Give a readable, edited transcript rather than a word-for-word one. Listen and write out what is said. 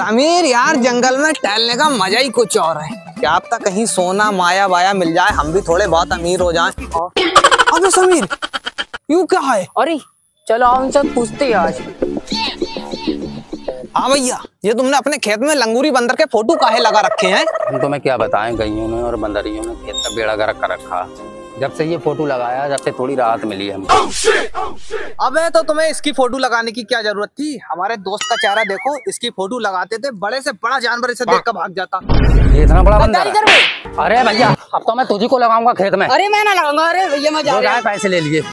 समीर यार, जंगल में टहलने का मजा ही कुछ और है। क्या पता कहीं सोना माया वाया मिल जाए, हम भी थोड़े बहुत अमीर हो जाएं। अबे समीर, यूं क्या है? अरे चलो हम सब पूछते हैं आज। हाँ भैया, ये तुमने अपने खेत में लंगूरी बंदर के फोटो काहे लगा रखे हैं? हम तो मैं क्या बताएं, गईयों ने और बंदरियों ने खेत का बेड़ा गर्क कर रखा। जब से ये फोटो लगाया, जब से थोड़ी राहत मिली है हमको। अबे तो तुम्हें इसकी फोटो लगाने की क्या जरूरत थी? हमारे दोस्त का चेहरा देखो, इसकी फोटो लगाते थे, बड़े से बड़ा जानवर इसे देख कर भाग जाता। ये इतना बड़ा बंदर है? अरे भैया, अब तो मैं तुझी को लगाऊंगा खेत में। अरे मैं ना लगाऊंगा। अरे भैया मैं जा रहा हूं। पैसे ले लिए।